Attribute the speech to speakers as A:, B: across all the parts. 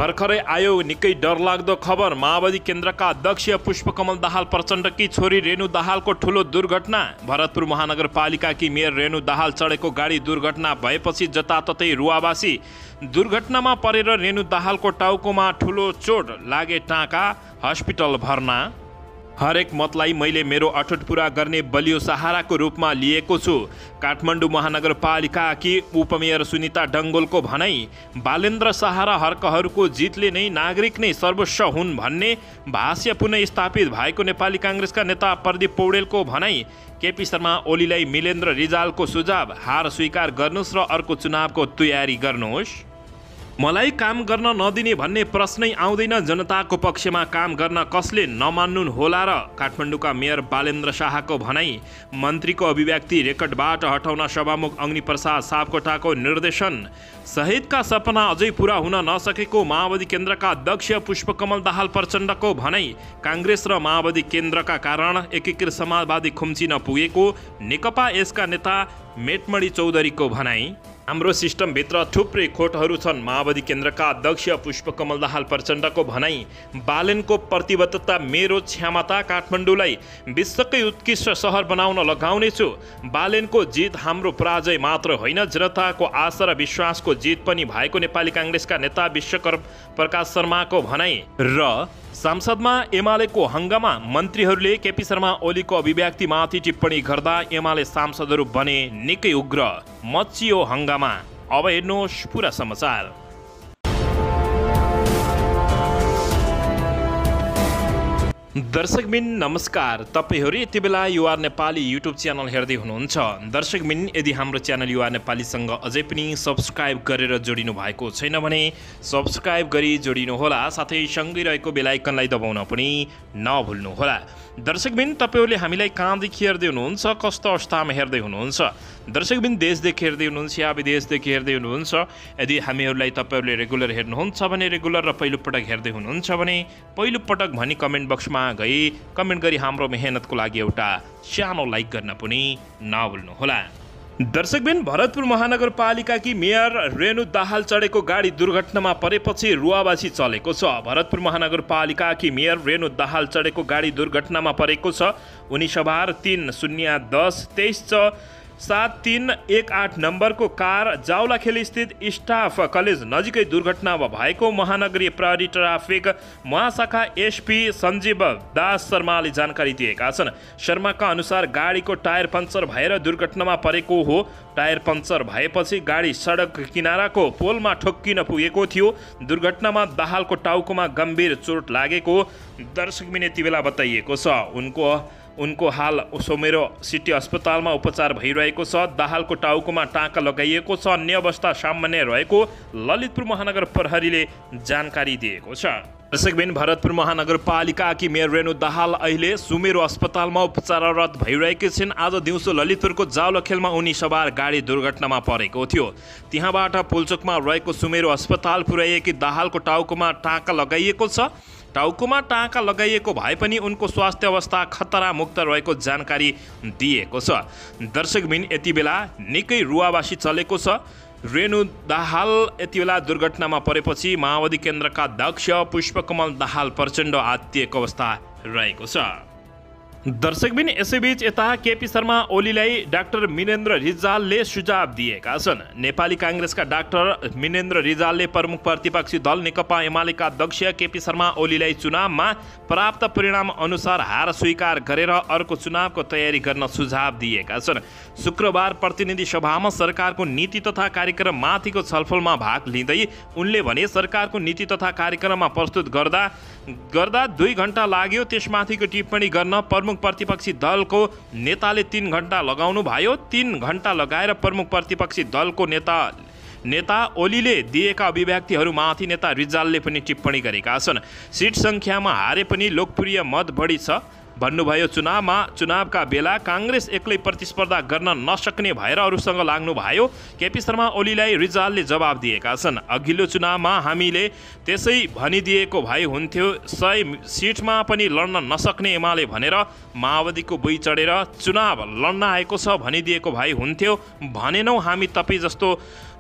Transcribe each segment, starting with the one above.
A: भर्खरै आयो निकै डरलाग्दो खबर। माओवादी केन्द्रका अध्यक्ष पुष्पकमल दाहाल प्रचण्डकी छोरी रेणु दाहालको ठुलो दुर्घटना। भरतपुर महानगरपालिकाकी मेयर रेणु दाहाल चढेको गाडी दुर्घटना भएपछि जताततै रुवाबासी। दुर्घटनामा परेर रेणु दाहालको टाउकोमा ठुलो चोट लागे, टाँका हस्पिटल भर्ना। हरेक मतलाई मैले मेरो अठोट पुरा गर्ने बलियो सहाराको रूपमा लिएको छु। काठमाडौँ महानगरपालिकाकी उपमेयर सुनिता डङ्गोलको भनाई। बालेन्द्र सहारा हर्कहरूको जितले नै नागरिक नै सर्वस्व हुन् भन्ने भाष्य पुनः स्थापित भएको नेपाली काङ्ग्रेसका नेता प्रदीप पौडेलको भनाई। केपी शर्मा ओलीलाई मिलेन्द्र रिजालको सुझाव, हार स्वीकार गर्नुहोस् र अर्को चुनावको तयारी गर्नुहोस्। मलाई काम गर्न नदिने भन्ने प्रश्नै आउँदैन। जनताको पक्षमा काम गर्न कसले नमान्नु होला र? काठमाडौँका मेयर बालेन्द्र शाहको भनाई। मन्त्रीको अभिव्यक्ति रेकर्डबाट हटाउन सभामुख अग्निप्रसाद सापकोटाको निर्देशन। शहीदका सपना अझै पूरा हुन नसकेको माओवादी केन्द्रका अध्यक्ष पुष्पकमल दाहाल प्रचण्डको भनाई। काङ्ग्रेस र माओवादी केन्द्रका कारण एकीकृत समाजवादी खुम्चिन पुगेको नेकपा यसका नेता मेटमणि चौधरीको भनाई। हाम्रो सिस्टमभित्र थुप्रै खोटहरू छन्, माओवादी केन्द्रका अध्यक्ष पुष्पकमल दाहाल प्रचण्डको भनाई। बालेनको प्रतिबद्धता, मेरो क्षमता काठमाडौँलाई विश्वकै उत्कृष्ट सहर बनाउन लगाउनेछु। बालेनको जित हाम्रो पराजय मात्र होइन, जनताको आशा र विश्वासको जित पनि भएको नेपाली काङ्ग्रेसका नेता विश्वकर प्रकाश शर्माको भनाई। र संसदमा एमालेको हङ्गामा। मन्त्रीहरूले केपी शर्मा ओलीको अभिव्यक्तिमाथि टिप्पणी गर्दा एमाले सांसदहरू बने निकै उग्र, मचियो हङ्गामा। अब हेर्नुहोस् पुरा समाचार। दर्शकबिन नमस्कार, तपाईँहरू यति बेला युआर नेपाली युट्युब च्यानल हेर्दै हुनुहुन्छ। दर्शकबिन, यदि हाम्रो च्यानल युआर नेपालीसँग अझै पनि सब्सक्राइब गरेर जोडिनु भएको छैन भने सब्सक्राइब गरी जोडिनुहोला, साथै सँगै रहेको बेल आइकनलाई दबाउन पनि नभुल्नुहोला। दर्शकबिन, तपाईँहरूले हामीलाई कहाँदेखि हेर्दै हुनुहुन्छ, कस्तो अवस्थामा हेर्दै हुनुहुन्छ? दर्शकबिन, देशदेखि हेर्दै हुनुहुन्छ या विदेशदेखि हेर्दै हुनुहुन्छ? यदि हामीहरूलाई तपाईँहरूले रेगुलर हेर्नुहुन्छ भने रेगुलर र पहिलोपटक हेर्दै हुनुहुन्छ भने पहिलोपटक भनी कमेन्ट बक्समा गई कमेन्ट गरी हाम्रो मेहनतको लागि एउटा सानो लाइक गर्न पनि नभुल्नुहोला। दर्शकबिन, भरतपुर महानगरपालिकाकी मेयर रेणु दाहाल चढेको गाडी दुर्घटनामा परेपछि रुवाबासी चलेको छ। भरतपुर महानगरपालिकाकी मेयर रेणु दाहाल चढेको गाडी दुर्घटनामा परेको छ। उनी सवार 3-0-10-7318 नम्बरको कार जाउलाखेल स्थित स्टाफ कलेज नजिकै दुर्घटना भएको महानगरीय प्रहरी ट्राफिक महाशाखा एसपी सञ्जीव दास शर्माले जानकारी दिएका छन्। शर्माका अनुसार गाडीको टायर पङ्चर भएर दुर्घटनामा परेको हो। टायर पङ्चर भएपछि गाडी सडक किनाराको पोलमा ठोक्किन पुगेको थियो। दुर्घटनामा दाहालको टाउकोमा गम्भीर चोट लागेको दर्शकबिन यति बेला बताइएको छ। उनको हाल सोमेरो सिटी अस्पतालमा उपचार भइरहेको छ। दाहालको टाउकोमा टाँका लगाइएको छ। अन्य अवस्था सामान्य रहेको ललितपुर महानगर प्रहरीले जानकारी दिएको छ। दर्शकबिन, भरतपुर महानगरपालिकाकी मेयर रेणु दाहाल अहिले सुमेरो अस्पतालमा उपचाररत भइरहेकी छिन्। आज दिउँसो ललितपुरको जाउलाखेलमा उनी सवार गाडी दुर्घटनामा परेको थियो। त्यहाँबाट पुल्चोकमा रहेको सुमेरो अस्पताल पुर्याइएकी दाहालको टाउकोमा टाँका लगाइएको छ। टाउकोमा टाँका लगाइएको भए पनि उनको स्वास्थ्य अवस्था खतरा मुक्त रहेको जानकारी दिएको छ। दर्शकबिन, यति बेला निकै रुवाबासी चलेको छ। रेणु दाहाल यति बेला दुर्घटनामा परेपछि माओवादी केन्द्रका अध्यक्ष पुष्पकमल दाहाल प्रचण्ड आत्तिएको अवस्था रहेको छ। दर्शकबिन, यसैबीच यता केपी शर्मा ओलीलाई डाक्टर मिनेन्द्र रिजालले सुझाव दिएका छन्। नेपाली काङ्ग्रेसका डाक्टर मिनेन्द्र रिजालले प्रमुख प्रतिपक्षी दल नेकपा एमालेका अध्यक्ष केपी शर्मा ओलीलाई चुनावमा प्राप्त परिणाम अनुसार हार स्वीकार गरेर अर्को चुनावको तयारी गर्न सुझाव दिएका छन्। शुक्रबार प्रतिनिधि सभामा सरकारको नीति तथा कार्यक्रम माथिको छलफलमा भाग लिँदै उनले भने सरकारको नीति तथा कार्यक्रममा प्रस्तुत गर्दा 2 घण्टा लाग्यो। त्यसमाथिको टिप्पणी गर्न प्रमुख प्रतिपक्षी दलको नेताले 3 घण्टा लगाउनु भयो। 3 घण्टा लगाएर प्रमुख प्रतिपक्षी दलको नेता ओलीले दिएका अभिव्यक्तिहरूमाथि नेता रिजालले पनि टिप्पणी गरेका छन्। सिट सङ्ख्यामा हारे पनि लोकप्रिय मत बढी छ भन्नुभयो। चुनावका बेला काङ्ग्रेस एक्लै प्रतिस्पर्धा गर्न नसक्ने भएर अरूसँग लाग्नु भयो। केपी शर्मा ओलीलाई रिजालले जवाब दिएका छन्। अघिल्लो चुनावमा हामीले त्यसै भनिदिएको भए हुन्थ्यो, 100 सिटमा पनि लड्न नसक्ने एमाले भनेर माओवादीको बुई चढेर चुनाव लड्न आएको छ भनिदिएको भए हुन्थ्यो। भनेनौ हामी तपाईँ जस्तो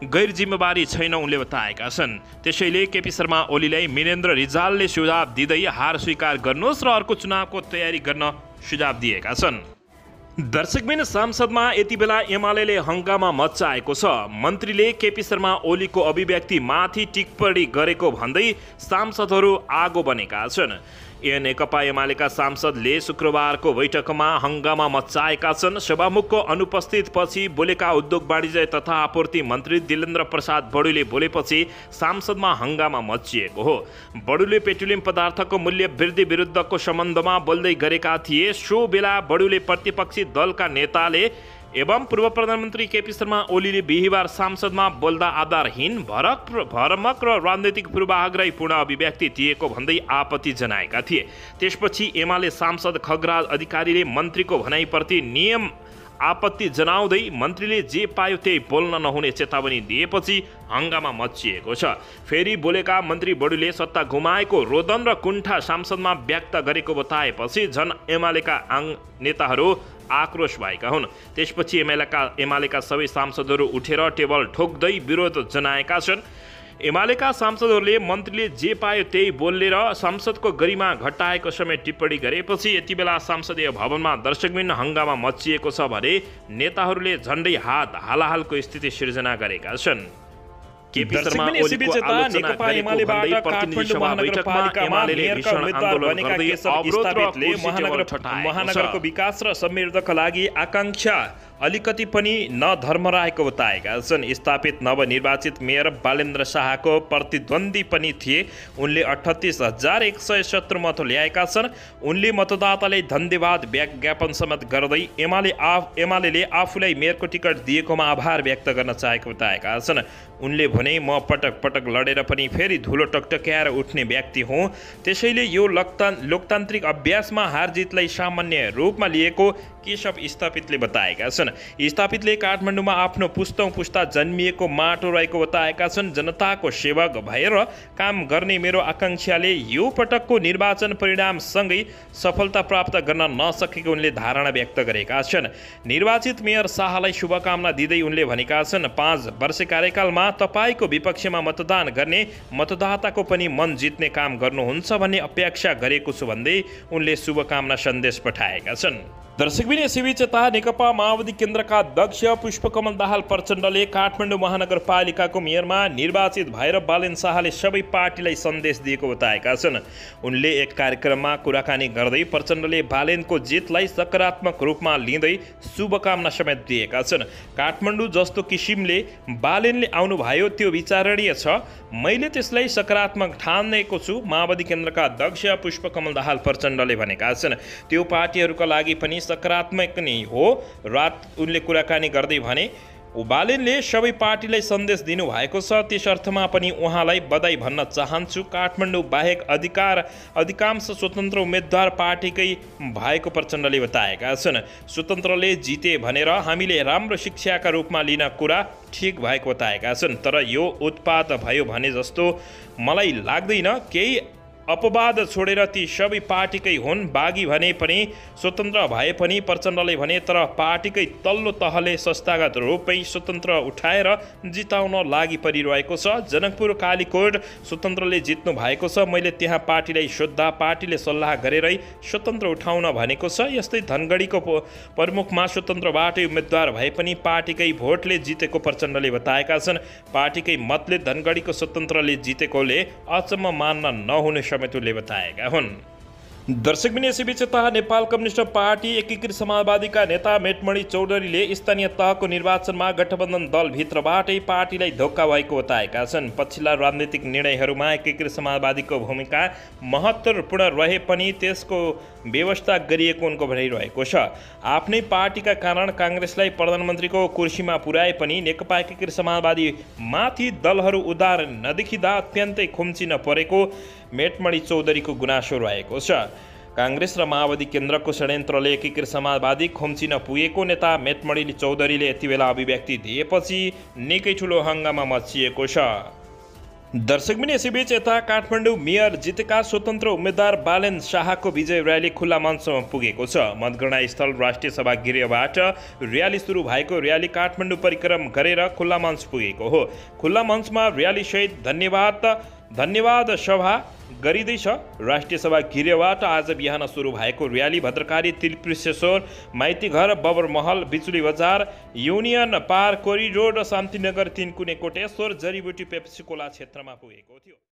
A: गैर जिम्मेवारी छैन उनले बताएका छन्। त्यसैले केपी शर्मा ओलीलाई मिनेन्द्र रिजालले सुझाव दिँदै हार स्वीकार गर्नुहोस् र अर्को चुनावको तयारी गर्न सुझाव दिएका छन्। दर्शकबिन, संसदमा यति बेला एमाले हङ्गामा मच्चाएको छ। मन्त्रीले केपी शर्मा ओलीको अभिव्यक्तिमाथि टिप्पणी गरेको भन्दै सांसदहरू आगो बनेका छन्। नेकपा एमालेका सांसदले शुक्रबारको बैठकमा हङ्गामा मच्चाएका छन्। सभामुखको अनुपस्थित पछि बोलेका उद्योग वाणिज्य तथा आपूर्ति मन्त्री दिलेन्द्र प्रसाद बडुले बोलेपछि सांसदमा हङ्गामा मच्चिएको हो। बडुले पेट्रोलियम पदार्थको मूल्य वृद्धि विरुद्धको सम्बन्धमा बोल्दै गरेका थिए। सो बेला बडुले प्रतिपक्षी दलका नेताले एवं पूर्व प्रधानमन्त्री केपी शर्मा ओलीले बिहिबार संसदमा बोल्दा आधारहीन, भरमक र राजनैतिक पूर्वाग्रहीपूर्ण अभिव्यक्ति दिएको भन्दै आपत्ति जनाएका थिए। त्यसपछि एमाले सांसद खगराज अधिकारीले मन्त्रीको भनाइप्रति नियम आपत्ति जनाउँदै मन्त्रीले जे पायो त्यही बोल्न नहुने चेतावनी दिएपछि हङ्गामा मच्चिएको छ। फेरि बोलेका मन्त्री बडुले सत्ता गुमाएको रोदन र कुण्ठा संसदमा व्यक्त गरेको बताएपछि झन् एमालेका नेताहरू आक्रोश भएका हुन्। त्यसपछि एमालेका सबै सांसदहरू उठेर टेबल ठोक्दै विरोध जनाएका छन्। एमालेका सांसदहरूले मन्त्रीले जे पायो त्यही बोल्ने र संसदको गरिमा घटाएको समेत टिप्पणी गरेपछि यति बेला संसदीय भवनमा दर्शकबिन हङ्गामा मच्चिएको छ भने नेताहरूले झन्डै हालाहालको स्थिति सिर्जना गरेका छन्। केपी शर्मा ओलीको आलोचना गरेको प्रतिनिधि सभा बैठकमा एमालेले भीषण आन्दोलन गर्दै अवरोध र
B: महानगरको विकास र समृद्धका लागि आकांक्षा अलिकति पनि नधर्मराएको बताएका छन्। स्थापित नवनिर्वाचित मेयर बालेन्द्र शाहको प्रतिद्वन्दी पनि थिए। उनले 38,117 मत ल्याएका छन्। उनले मतदातालाई धन्यवाद ज्ञापन समेत गर्दै एमालेले आफूलाई मेयरको टिकट दिएकोमा आभार व्यक्त गर्न चाहेको बताएका छन्। उनले भने म पटक पटक लडेर पनि फेरि धुलो टकटक्याएर उठ्ने व्यक्ति हुँ। त्यसैले यो लोकतान्त्रिक अभ्यासमा हार जितलाई सामान्य रूपमा लिएको केशव स्थापितले बताएका छन्। स्थापितले काठमाडौँमा आफ्नो पुस्तौं पुस्ता जन्मिएको माटो रहेको बताएका छन्। जनताको सेवक भएर काम गर्ने मेरो आकांक्षाले यो पटकको निर्वाचन परिणामसँगै सफलता प्राप्त गर्न नसकेको उनले धारणा व्यक्त गरेका छन्। निर्वाचित मेयर शाहलाई शुभकामना दिँदै उनले भनेका छन् 5 वर्ष कार्यकालमा तपाईको विपक्षमा मतदान गर्ने मतदाताको पनि मन जित्ने काम गर्नुहुन्छ भन्ने अपेक्षा गरेको छु भन्दै उनले शुभकामना सन्देश पठाएका छन्। दर्शकबिन, यसैबीच नेकपा माओवादी केन्द्रका अध्यक्ष पुष्पकमल दाहाल प्रचण्डले काठमाडौँ महानगरपालिकाको मेयरमा निर्वाचित भएर बालेन शाहले सबै पार्टीलाई सन्देश दिएको बताएका छन्। उनले एक कार्यक्रममा कुराकानी गर्दै प्रचण्डले बालेनको जितलाई सकारात्मक रूपमा लिँदै शुभकामना समेत दिएका छन्। काठमाडौँ जस्तो किसिमले बालेनले आउनुभयो त्यो विचारणीय छ, मैले त्यसलाई सकारात्मक ठानेको छु, माओवादी केन्द्रका अध्यक्ष पुष्पकमल दाहाल प्रचण्डले भनेका छन्। त्यो पार्टीहरूका लागि पनि सकारात्मक नै हो। उनले कुराकानी गर्दै भने बालेनले सबै पार्टीलाई सन्देश दिनुभएको छ, त्यस अर्थमा पनि उहाँलाई बधाई भन्न चाहन्छु। काठमाडौँ बाहेक अधिकांश स्वतन्त्र उम्मेद्वार पार्टीकै भएको प्रचण्डले बताएका छन्। स्वतन्त्रले जिते भनेर हामीले राम्रो शिक्षाका रूपमा लिन कुरा ठिक भएको बताएका छन्, तर यो उत्पात भयो भने जस्तो मलाई लाग्दैन। केही अपवाद छोडेर ती सबै पार्टीकै हुन्। बागी भने पनि स्वतन्त्र भए पनि प्रचण्डले भने तर पार्टीकै तल्लो तहले संस्थागत रूपमै स्वतन्त्र उठाएर जिताउन लागि परिरहेको छ। जनकपुर कालीकोट स्वतन्त्रले जित्नु भएको छ, मैले त्यहाँ पार्टीलाई सोद्धा, पार्टीले सल्लाह गरेरै स्वतन्त्र उठाउन भनेको छ। यस्तै धनगढीको प्रमुखमा स्वतन्त्रबाटै उम्मेद्वार भए पनि पार्टीकै भोटले जितेको प्रचण्डले बताएका छन्। पार्टीकै मतले धनगढीको स्वतन्त्रले जितेकोले अचम्म मान्न नहुने समेतले बताएका हुन्। दर्शकबिन, यसैबीच नेपाल कम्युनिस्ट पार्टी एकीकृत समाजवादीका नेता मेटमणि चौधरीले स्थानीय तहको निर्वाचनमा गठबन्धन दलभित्रबाटै पार्टीलाई धोका भएको बताएका छन्। पछिल्ला राजनीतिक निर्णयहरूमा एकीकृत समाजवादीको भूमिका महत्त्वपूर्ण रहे पनि त्यसको व्यवस्था गरिएको उनको भनाइरहेको छ। आफ्नै पार्टीका कारण काङ्ग्रेसलाई प्रधानमन्त्रीको कुर्सीमा पुर्याए पनि नेकपा एकीकृत समाजवादी माथि दलहरू उदार नदेखिँदा अत्यन्तै खुम्चिन परेको मेटमणि चौधरीको गुनासो रहेको छ। काङ्ग्रेस र माओवादी केन्द्रको षड्यन्त्रले एकीकृत समाजवादी खुम्चिन पुगेको नेता मेटमणि चौधरीले यति बेला अभिव्यक्ति दिएपछि निकै ठुलो हङ्गामा मच्चिएको छ। दर्शकबिन यसैबीच यता काठमाडौँ मेयर जितेका स्वतन्त्र उम्मेद्वार बालेन शाहको विजय र्याली खुल्ला मञ्चमा पुगेको छ। मतगणना स्थल राष्ट्रिय सभा गृहबाट र्याली सुरु भएको र्याली काठमाडौँ परिक्रम गरेर खुल्ला मञ्च पुगेको हो। खुल्ला मञ्चमा र्यालीसहित धन्यवाद सभा गरिँदैछ। राष्ट्रिय सभा गृहबाट आज बिहान सुरु भएको र्याली भद्रकाली तिलप्रेश्वर माइतीघर बबर महल बिचुली बजार युनियन पार कोरिडोर शान्तिनगर 3 कुने कोटेश्वर जडीबुटी पेप्सी कोला क्षेत्रमा पुगेको थियो।